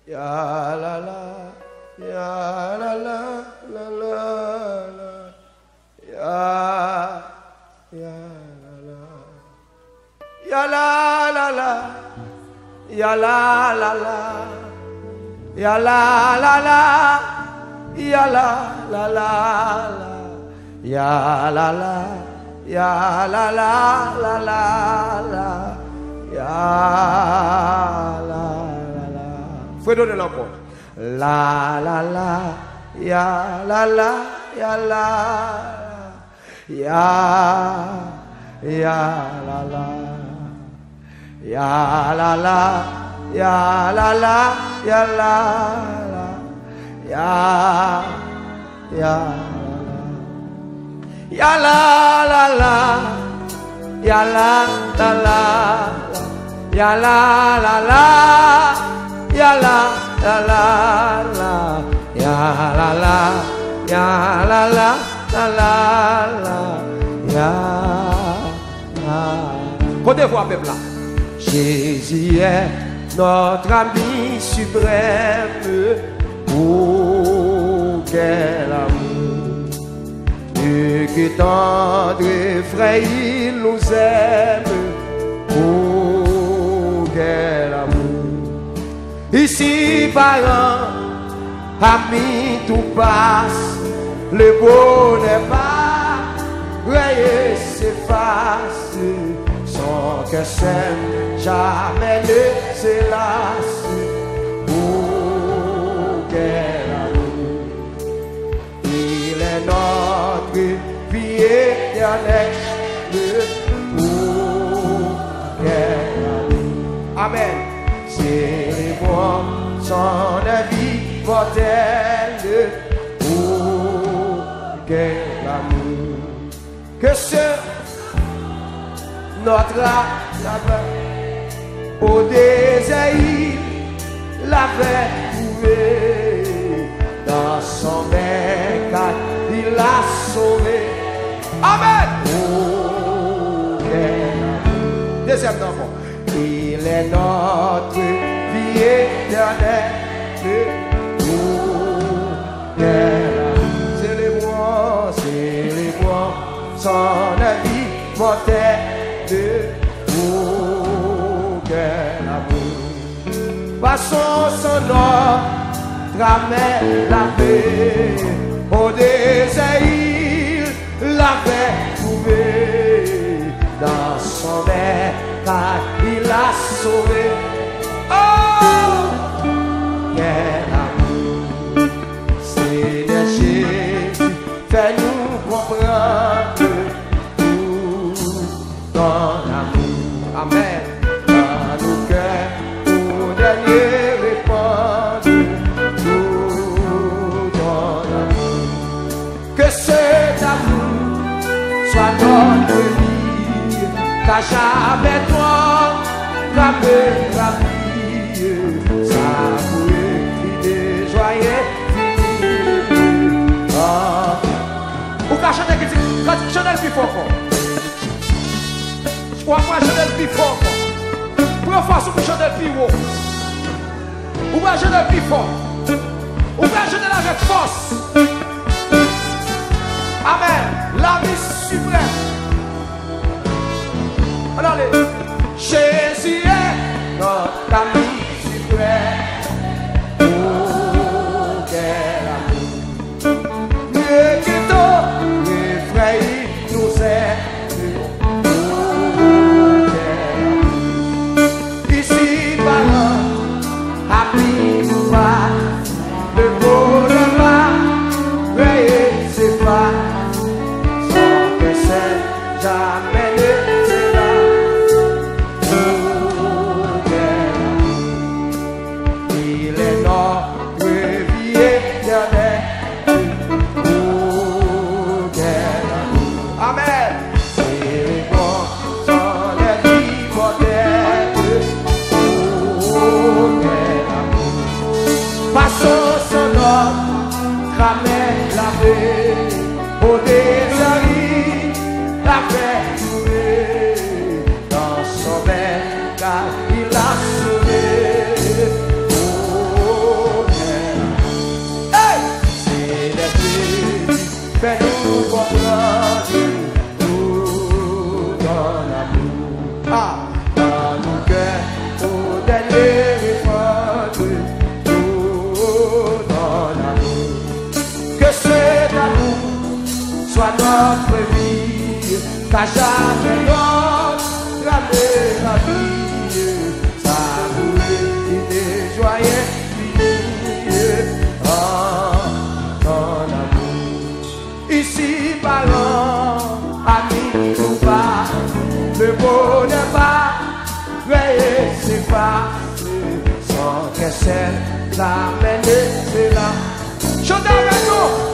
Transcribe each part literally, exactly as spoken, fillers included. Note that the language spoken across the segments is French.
Ya la la, ya la la, la la la, ya, ya la la, ya la la la, ya la la la, ya la la la, ya la la la, ya la la, ya la la la la la, ya la. Faut donner l'encore. La la la, ya la la, ya la, ya, ya la la, ya la la, ya la la, ya la, ya, ya, ya la la la, ya la la la, ya la la la. Ya la la la la, ya la la, ya la la la la la, ya la. Côté voix peuple là. Jésus est notre ami suprême. Oh quel amour! Dieu qui est tendre et frère, il nous aime. Oh quel amour! Ici, parents, amis, tout passe, le bonheur pas, rien s'efface, son cœur s'aime, jamais ne se lasse. Oh, quel amour! Il est notre vie éternelle. Oh, quel amour! Amen. Célébrons son avis mortel. Oh, quel amour! Que ce notre âme au désert l'avait trouvé. Dans son bec, il l'a sauvé. Amen! Oh, quel amour! Deuxième enfant. Il est notre vie éternelle. Oh, quel amour! Célébrons, célébrons son avis mortel. Oh, quel amour! Passons son nom, travers la paix. Au désert, il l'avait trouvé. Dans son bec, il l'a sauvé. Oh, quel amour! Seigneur Jésus, fais-nous comprendre tout ton amour. Amen. Dans nos cœurs, au dernier répandre tout ton amour. Que cet amour soit notre vie, car jamais toi, la paix, la vie, ça pourrait crier joyeux. Ou qu'à chanter qui dit, quand tu chantes le plus fort, je crois pas chanter le plus fort. Prends force pour chanter le plus haut. Ou pas chanter le plus fort. Ou pas chanter avec force. Amen. La vie suprême. Alors, Jésus est notre ami suprême. Oh, quel amour! Mieux que tout, les frères nous aiment. Oh, quel amour! Ici, parents, amis, nous va, le bonheur va, veillez, c'est pas, sans que c'est jamais ne. Au désert, la paix trouvée dans son bec, car il a sauvé. Oh, n'a jamais d'autre la vie, savourer, il est joyeux, en ton amour. Ici, parents, amis ou pas, le bonheur pas, veillez, c'est pas, sans que c'est la mêlée, c'est là. Chantez avec nous.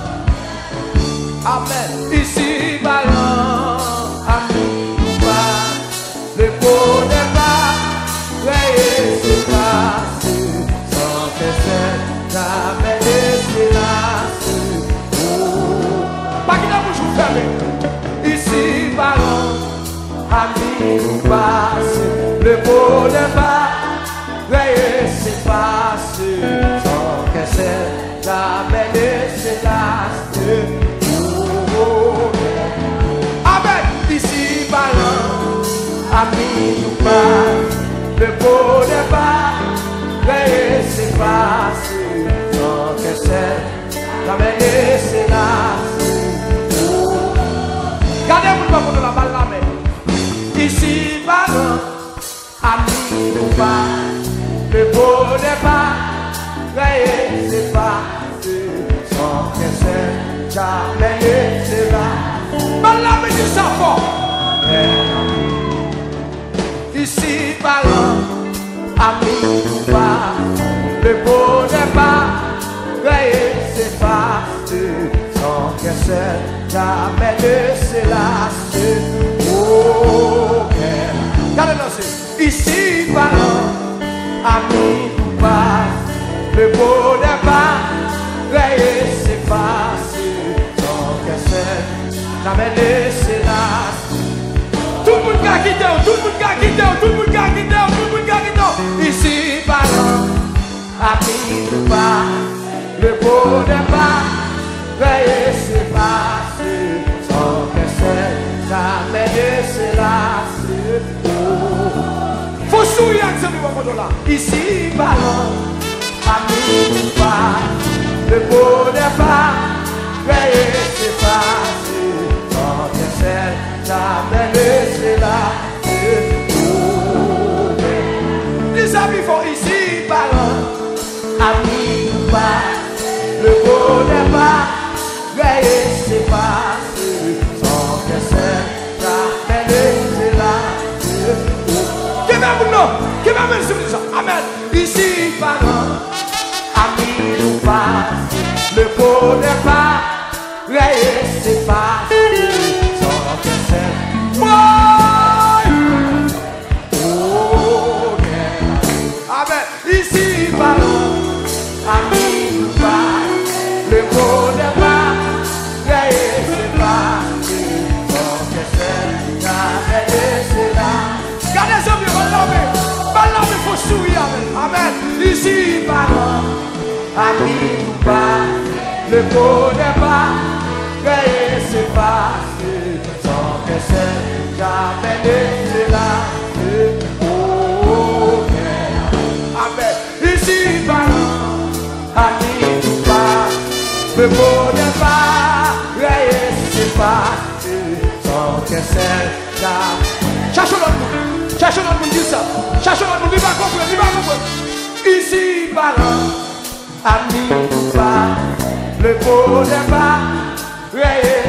Amen. Ici, parents, amis ou pas, le bonheur pas, veillez, c'est pas, sans que c'est la mêlée, c'est là. Pas qu'il a bouche fermée. Ici, parents, amis ou pas, le bonheur pas, veillez, c'est passé, sans que c'est la mêlée, c'est là. Amen. Ici, parents, amis ou pas, le bonheur pas, veillez, c'est passé, sans que c'est la mêlée, c'est là. Gardez-vous pas pour la balle la main. Ici, parents, amis ou pas, le bonheur pas, veillez, c'est passé, sans que c'est jamais c'est là. Balle la main du savon. Ici, parents, amis ou pas, le bonheur pas, veillez, c'est passé, sans que c'est jamais c'est là. Oh, regardez danser. Ici, parents, amis ou pas, le bonheur pas, veillez, c'est passé, sans que c'est jamais c'est là. Tout le monde qui quitté, tout le monde qui quitté, tout le monde qui quitté, tout le monde qui quitté. Ici, parents, amis ou pas, le bonheur pas, veillez, c'est passé, sans que c'est jamais c'est là. Faut sourire avec ce moment là. Ici, parents, amis ou pas, le bonheur pas, veillez, c'est passé, sans que c'est jamais c'est là. Les amis font ici, parents, amis ou pas, le bonheur pas, veillez, c'est passé, sans que c'est jamais c'est là. Qui va vous non? Qui va me dire ça? Amen. Ici, parents, amis ou pas, le bonheur pas, veillez, c'est passé, sans que c'est oh, yeah. Amen. Ici, parents, amis ou pas, le bonheur pas, veillez, c'est passé, sans que c'est jamais c'est là. Gardez ça bien, balamé, balamé, faut sourire. Amen. Ici, parents, amis ou pas, le bonheur pas, veillez, c'est passé, sans que c'est jamais c'est là. Oh, yeah. Amen. Ici, parents, amis ou pas, le bonheur pas, veillez, c'est passé, sans que c'est jamais. Cherchez l'autre monde, cherchez l'autre monde, dis ça. Cherchez l'autre monde, il va comprendre, il va comprendre. Ici, parents, amis ou pas, le bonheur pas, veillez.